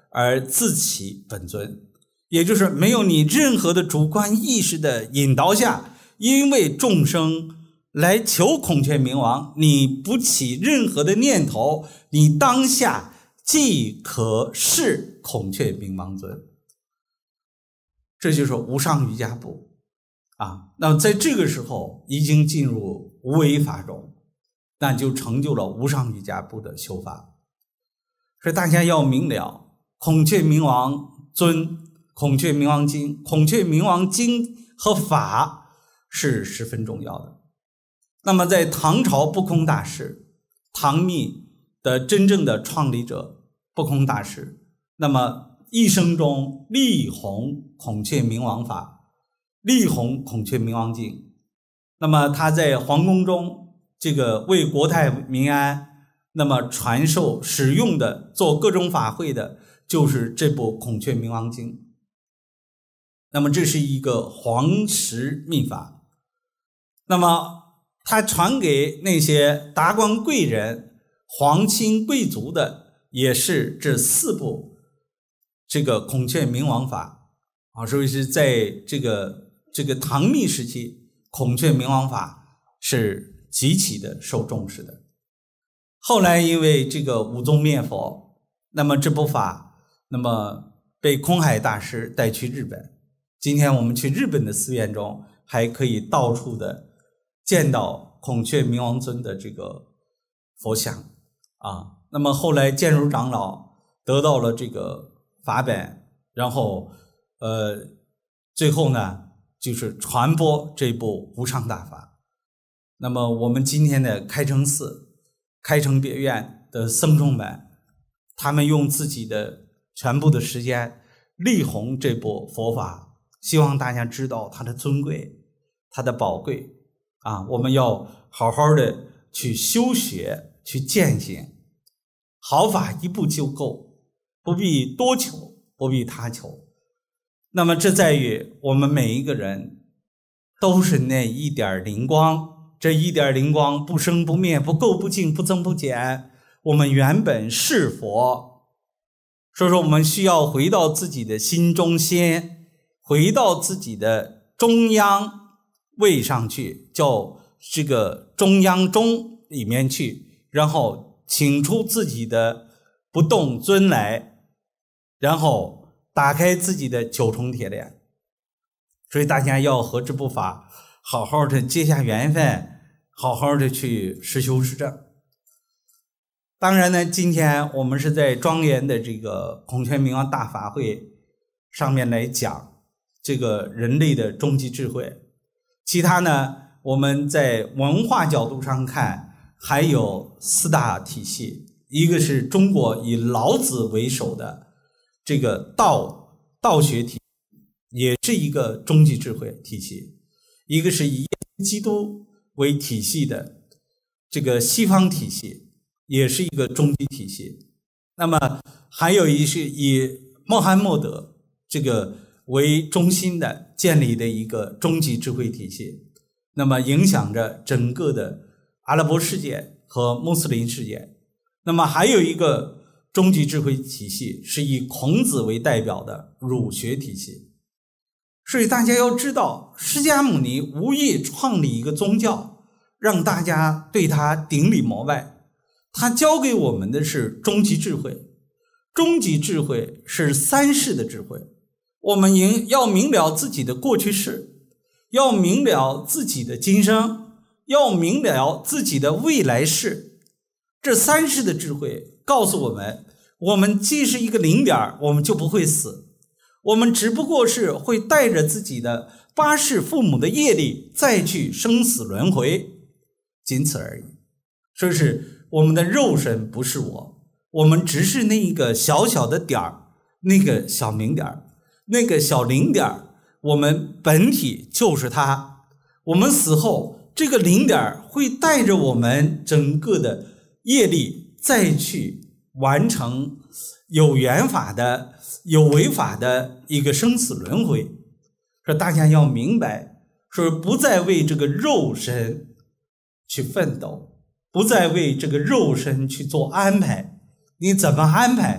而自起本尊，也就是没有你任何的主观意识的引导下，因为众生来求孔雀明王，你不起任何的念头，你当下即可是孔雀明王尊。这就是无上瑜伽部啊。那么在这个时候已经进入无为法中，那就成就了无上瑜伽部的修法。所以大家要明了，孔雀明王尊、孔雀明王经、孔雀明王经和法是十分重要的。那么在唐朝不空大师，唐密的真正的创立者不空大师，那么一生中力弘孔雀明王法，力弘孔雀明王经。那么他在皇宫中这个为国泰民安，那么传授使用的做各种法会的就是这部孔雀明王经。那么这是一个皇室秘法，那么他传给那些达官贵人、皇亲贵族的也是这四部这个孔雀明王法啊。所以是在这个这个唐密时期，孔雀明王法是极其的受重视的。后来因为这个武宗灭佛，那么这部法那么被空海大师带去日本。今天我们去日本的寺院中还可以到处的见到孔雀明王尊的这个佛像啊。那么后来建如长老得到了这个法本，然后呃最后呢就是传播这部无上大法。那么我们今天的开成寺、开成别院的僧众们，他们用自己的全部的时间力弘这部佛法，希望大家知道它的尊贵、它的宝贵啊！我们要好好的去修学、去践行。好法一部就够，不必多求，不必他求。那么这在于我们每一个人都是那一点灵光，这一点灵光不生不灭，不垢不净，不增不减。我们原本是佛，所以说我们需要回到自己的心中心，回到自己的中央位上去，叫这个中央中里面去，然后请出自己的不动尊来，然后打开自己的九重铁链。所以大家要和这部法好好的结下缘分，好好的去实修实证。当然呢，今天我们是在庄严的这个孔雀明王大法会上面来讲这个人类的终极智慧。其他呢，我们在文化角度上看，还有四大体系，一个是中国以老子为首的这个道道学体系，也是一个终极智慧体系；一个是以耶稣基督为体系的这个西方体系，也是一个终极体系。那么还有一是以穆罕默德这个为中心的建立的一个终极智慧体系，那么影响着整个的阿拉伯世界和穆斯林世界。那么还有一个终极智慧体系是以孔子为代表的儒学体系。所以大家要知道，释迦牟尼无意创立一个宗教让大家对他顶礼膜拜，他教给我们的是终极智慧。终极智慧是三世的智慧，我们要明了自己的过去世，要明了自己的今生，要明了自己的未来世。这三世的智慧告诉我们，我们既是一个零点，我们就不会死，我们只不过是会带着自己的八世父母的业力再去生死轮回，仅此而已。所以是我们的肉身不是我，我们只是那一个小小的点儿，那个小明点，那个小零点，我们本体就是它。我们死后，这个零点会带着我们整个的业力再去完成有缘法的、有为法的一个生死轮回。说大家要明白，说不再为这个肉身去奋斗，不再为这个肉身去做安排。你怎么安排，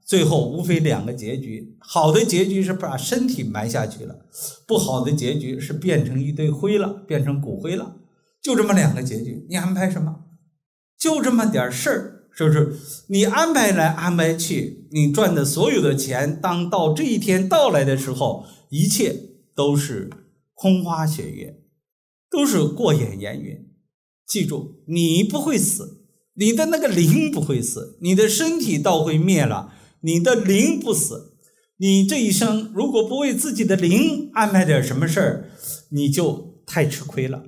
最后无非两个结局，好的结局是把身体埋下去了，不好的结局是变成一堆灰了，变成骨灰了，就这么两个结局。你安排什么？就这么点事儿，是不是？你安排来安排去，你赚的所有的钱，当到这一天到来的时候，一切都是空花雪月，都是过眼烟云。记住，你不会死，你的那个灵不会死，你的身体倒会灭了，你的灵不死。你这一生如果不为自己的灵安排点什么事儿，你就太吃亏了。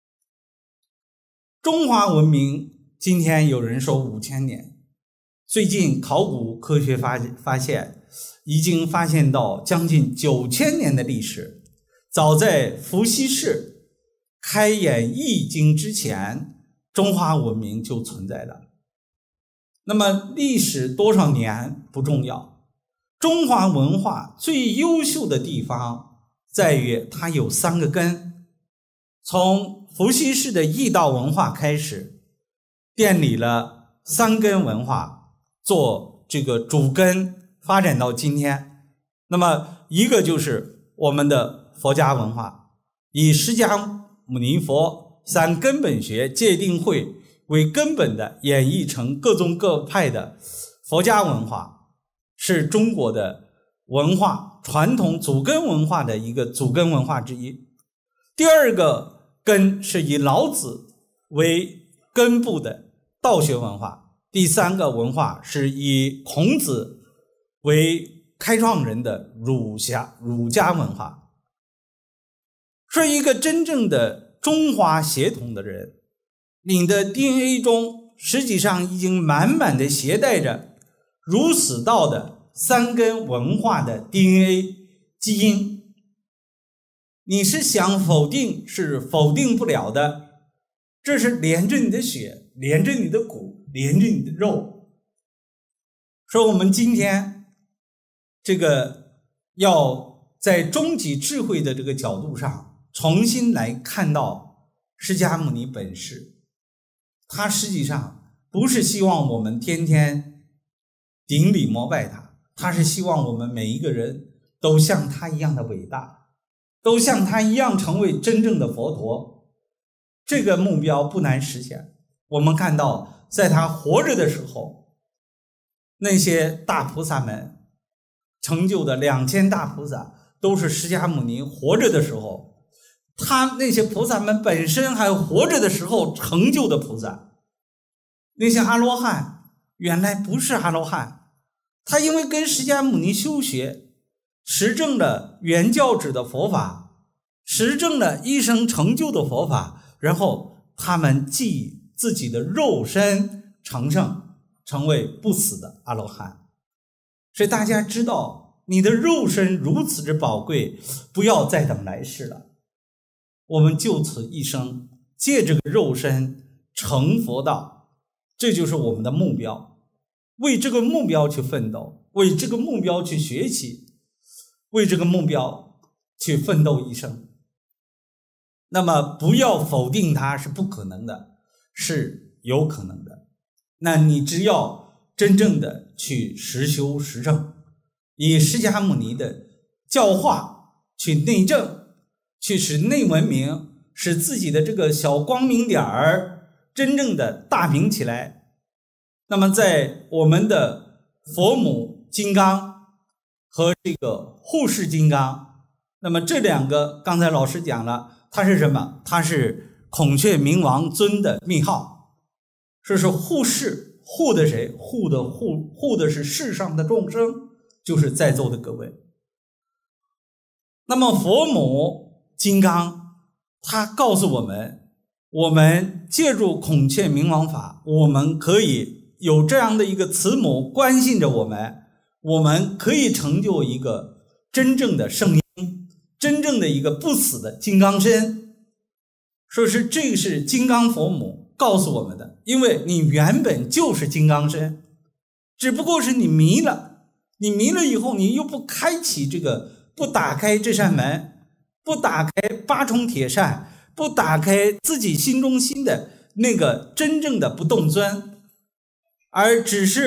中华文明今天有人说五千年，最近考古科学发发现，已经发现到将近九千年的历史。早在伏羲氏开演易经之前，中华文明就存在了。那么历史多少年不重要，中华文化最优秀的地方在于它有三个根。从伏羲氏的易道文化开始，建立了三根文化做这个主根，发展到今天。那么一个就是我们的佛家文化，以释迦牟尼佛三根本学戒定慧为根本的演绎成各宗各派的佛家文化，是中国的文化传统祖根文化的一个祖根文化之一。第二个根是以老子为根部的道学文化，第三个文化是以孔子为开创人的儒家儒家文化。是一个真正的中华血统的人，你的 D N A 中实际上已经满满的携带着儒释道的三根文化的 D N A 基因。你是想否定是否定不了的，这是连着你的血，连着你的骨，连着你的肉。说我们今天这个要在终极智慧的这个角度上重新来看到释迦牟尼本师，他实际上不是希望我们天天顶礼膜拜他，他是希望我们每一个人都像他一样的伟大，都像他一样成为真正的佛陀。这个目标不难实现。我们看到在他活着的时候，那些大菩萨们成就的两千大菩萨都是释迦牟尼活着的时候，他那些菩萨们本身还活着的时候成就的菩萨。那些阿罗汉原来不是阿罗汉，他因为跟释迦牟尼修学，实证了原教旨的佛法，实证了一生成就的佛法，然后他们继自己的肉身成圣，成为不死的阿罗汉。所以大家知道，你的肉身如此之宝贵，不要再等来世了。我们就此一生，借这个肉身成佛道，这就是我们的目标。为这个目标去奋斗，为这个目标去学习，为这个目标去奋斗一生。那么不要否定它是不可能的，是有可能的。那你只要真正的去实修实证，以释迦牟尼的教化去内证，去使内文明，使自己的这个小光明点儿真正的大明起来。那么在我们的佛母金刚和这个护世金刚，那么这两个刚才老师讲了，它是什么？它是孔雀明王尊的秘号。这是护世，护的谁？护的护护的是世上的众生，就是在座的各位。那么佛母金刚，它告诉我们，我们借助孔雀明王法，我们可以有这样的一个慈母关心着我们，我们可以成就一个真正的圣婴，真正的一个不死的金刚身。说是这个是金刚佛母告诉我们的，因为你原本就是金刚身，只不过是你迷了，你迷了以后，你又不开启这个，不打开这扇门，不打开八重铁扇，不打开自己心中心的那个真正的不动尊，而只是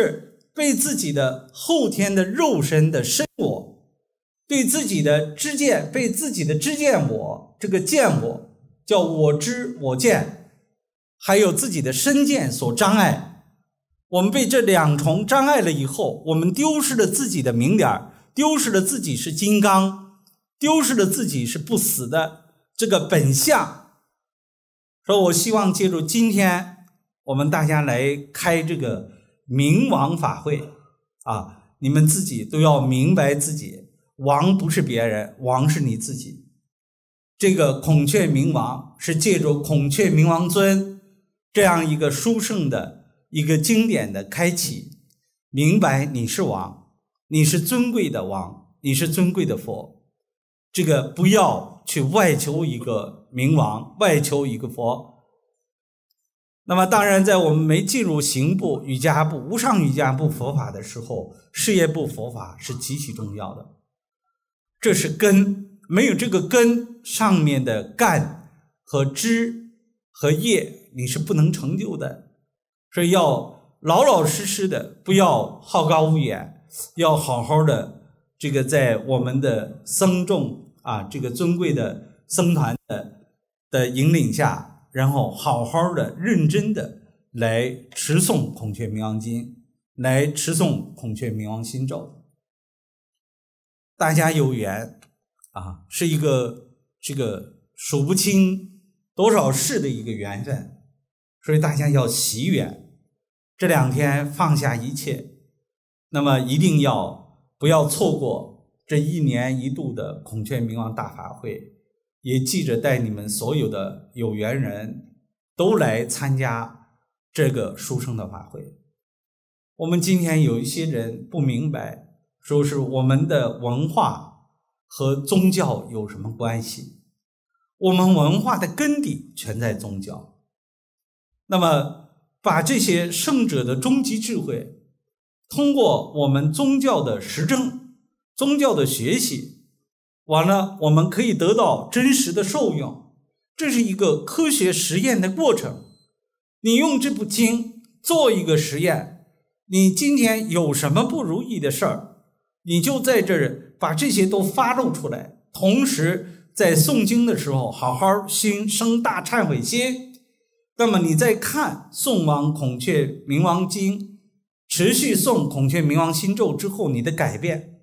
被自己的后天的肉身的身我，对自己的知见，被自己的知见我，这个见我叫我知我见，还有自己的身见所障碍。我们被这两重障碍了以后，我们丢失了自己的明点，丢失了自己是金刚，丢失了自己是不死的这个本相。所以我希望借助今天我们大家来开这个明王法会啊，你们自己都要明白自己，王不是别人，王是你自己。这个孔雀明王是借助孔雀明王尊这样一个殊胜的一个经典的开启，明白你是王，你是尊贵的王，你是尊贵的佛。这个不要去外求一个明王，外求一个佛。那么当然在我们没进入行部、瑜伽部、无上瑜伽部佛法的时候，事业部佛法是极其重要的，这是根，没有这个根，上面的干和枝和叶你是不能成就的。所以要老老实实的，不要好高骛远，要好好的这个在我们的僧众啊，这个尊贵的僧团的的引领下，然后好好的认真的来持诵孔雀明王经，来持诵孔雀明王心咒。大家有缘啊，是一个这个数不清多少世的一个缘分，所以大家要惜缘。这两天放下一切，那么一定要不要错过这一年一度的孔雀明王大法会，也记着带你们所有的有缘人都来参加这个殊胜的法会。我们今天有一些人不明白，说是我们的文化和宗教有什么关系？我们文化的根底全在宗教。那么把这些圣者的终极智慧，通过我们宗教的实证、宗教的学习，完了我们可以得到真实的受用。这是一个科学实验的过程。你用这部经做一个实验，你今天有什么不如意的事儿，你就在这儿把这些都发露出来，同时在诵经的时候好好心生大忏悔心。那么你再看诵完孔雀明王经，持续诵孔雀明王心咒之后，你的改变，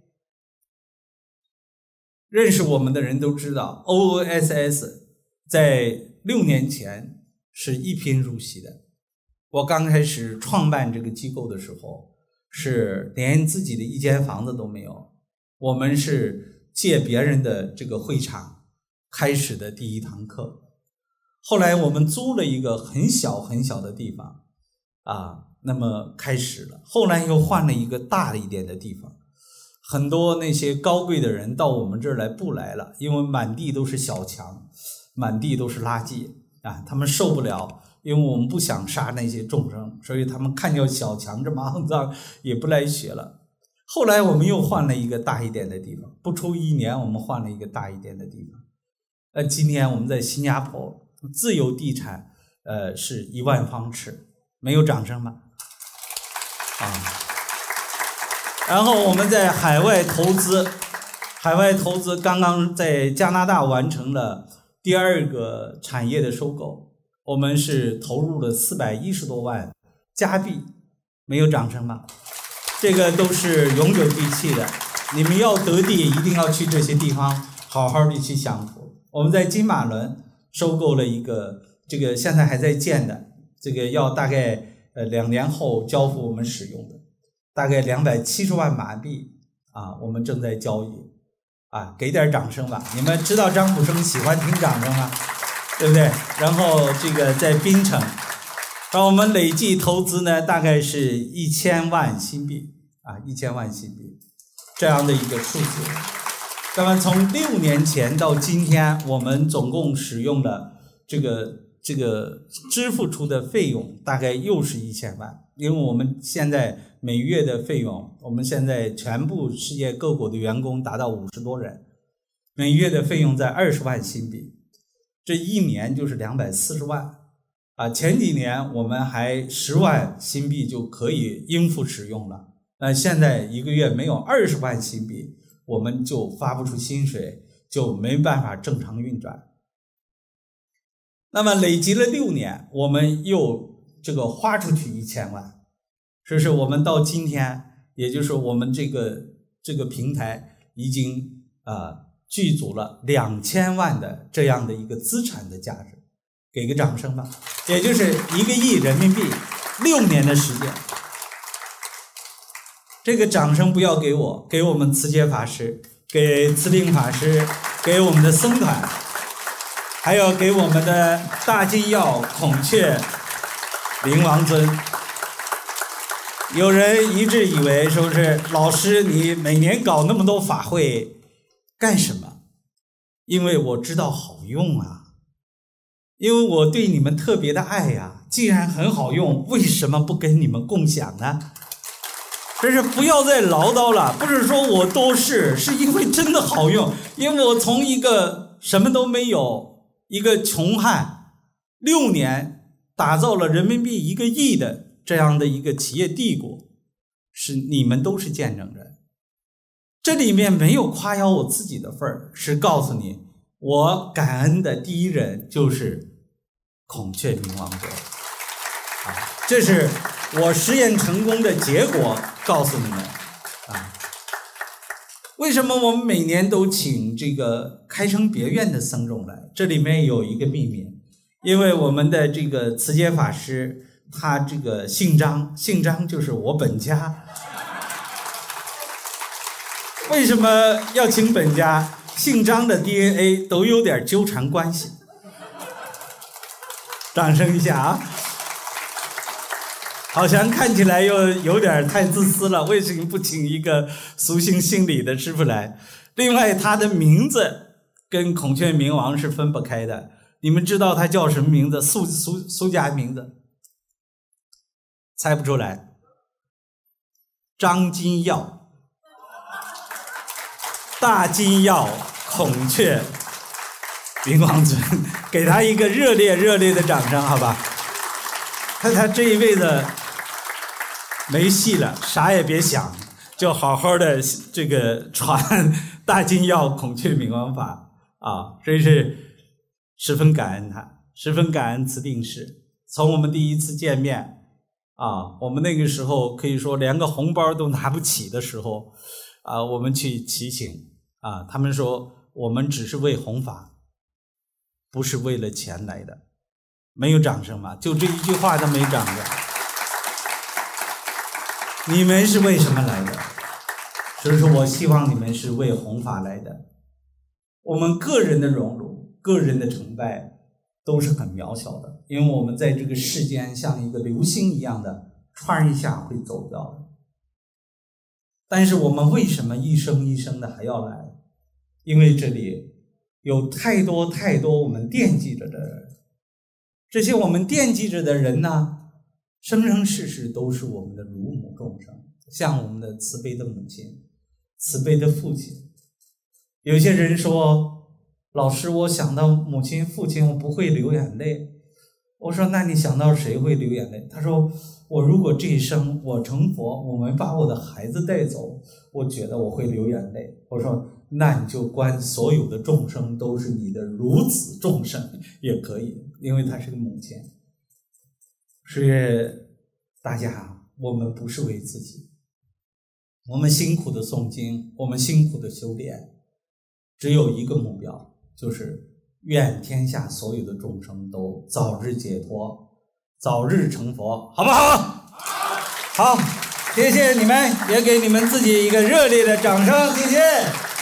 认识我们的人都知道 O O S S 在六年前是一贫如洗的。我刚开始创办这个机构的时候，是连自己的一间房子都没有，我们是借别人的这个会场开始的第一堂课。后来我们租了一个很小很小的地方啊，那么开始了。后来又换了一个大一点的地方，很多那些高贵的人到我们这儿来不来了，因为满地都是小墙，满地都是垃圾啊，他们受不了，因为我们不想杀那些众生，所以他们看见小墙这么肮脏也不来学了。后来我们又换了一个大一点的地方，不出一年我们换了一个大一点的地方。呃，今天我们在新加坡自有地产，呃，是一万方尺，没有掌声吗？啊，然后我们在海外投资，海外投资刚刚在加拿大完成了第二个产业的收购，我们是投入了四百一十多万加币，没有掌声吗？这个都是永久地契的，你们要得地一定要去这些地方好好的去享福。我们在金马伦收购了一个，这个现在还在建的，这个要大概呃两年后交付我们使用的，大概两百七十万马币啊，我们正在交易啊，给点掌声吧！你们知道张普生喜欢听掌声吗？对不对？然后这个在槟城，然后我们累计投资呢，大概是一千万新币啊，一千万新币这样的一个数字。那么从六年前到今天，我们总共使用了这个这个支付出的费用大概又是一千万，因为我们现在每月的费用，我们现在全部世界各国的员工达到五十多人，每月的费用在二十万新币，这一年就是两百四十万啊！前几年我们还十万新币就可以应付使用了那现在一个月没有二十万新币，我们就发不出薪水，就没办法正常运转。那么累积了六年，我们又这个花出去一千万，这是我们到今天，也就是我们这个这个平台已经啊具足了两千万的这样的一个资产的价值，给个掌声吧。也就是一个亿人民币，六年的时间。这个掌声不要给我，给我们慈节法师，给慈定法师，给我们的僧团，还有给我们的大金耀孔雀灵王尊。有人一直以为说是老师你每年搞那么多法会干什么？因为我知道好用啊，因为我对你们特别的爱呀。既然很好用，为什么不跟你们共享呢？真是不要再唠叨了，不是说我都是，是因为真的好用。因为我从一个什么都没有，一个穷汉，六年打造了人民币一个亿的这样的一个企业帝国，是你们都是见证人。这里面没有夸耀我自己的份儿，是告诉你，我感恩的第一人就是孔雀明王尊。啊，这是我实验成功的结果，告诉你们啊。为什么我们每年都请这个开生别院的僧众来？这里面有一个秘密，因为我们的这个慈节法师，他这个姓张，姓张就是我本家。为什么要请本家？姓张的 D N A 都有点纠缠关系。掌声一下啊！好像看起来又有点太自私了，为什么不请一个俗姓姓李的师傅来？另外，他的名字跟孔雀明王是分不开的。你们知道他叫什么名字？苏苏苏家名字？猜不出来。张金耀，大金耀孔雀明王尊，给他一个热烈热烈的掌声，好吧？看他这一辈子没戏了，啥也别想，就好好的这个传大金耀孔雀明王法啊！真是十分感恩他，十分感恩慈定师。从我们第一次见面啊，我们那个时候可以说连个红包都拿不起的时候啊，我们去祈请啊，他们说我们只是为弘法，不是为了钱来的。没有掌声吗？就这一句话都没掌声。你们是为什么来的？所以说我希望你们是为弘法来的。我们个人的荣辱，个人的成败都是很渺小的，因为我们在这个世间像一个流星一样的歘一下会走掉的。但是我们为什么一生一生的还要来？因为这里有太多太多我们惦记着的人。这些我们惦记着的人呢，生生世世都是我们的乳母众生，像我们的慈悲的母亲，慈悲的父亲。有些人说，老师，我想到母亲父亲我不会流眼泪。我说那你想到谁会流眼泪？他说我如果这一生我成佛，我们把我的孩子带走，我觉得我会流眼泪。我说那你就观所有的众生都是你的乳子众生也可以，因为他是个母亲。所以大家，我们不是为自己，我们辛苦的诵经，我们辛苦的修炼，只有一个目标，就是愿天下所有的众生都早日解脱，早日成佛，好不好？好，谢谢你们，也给你们自己一个热烈的掌声，谢谢。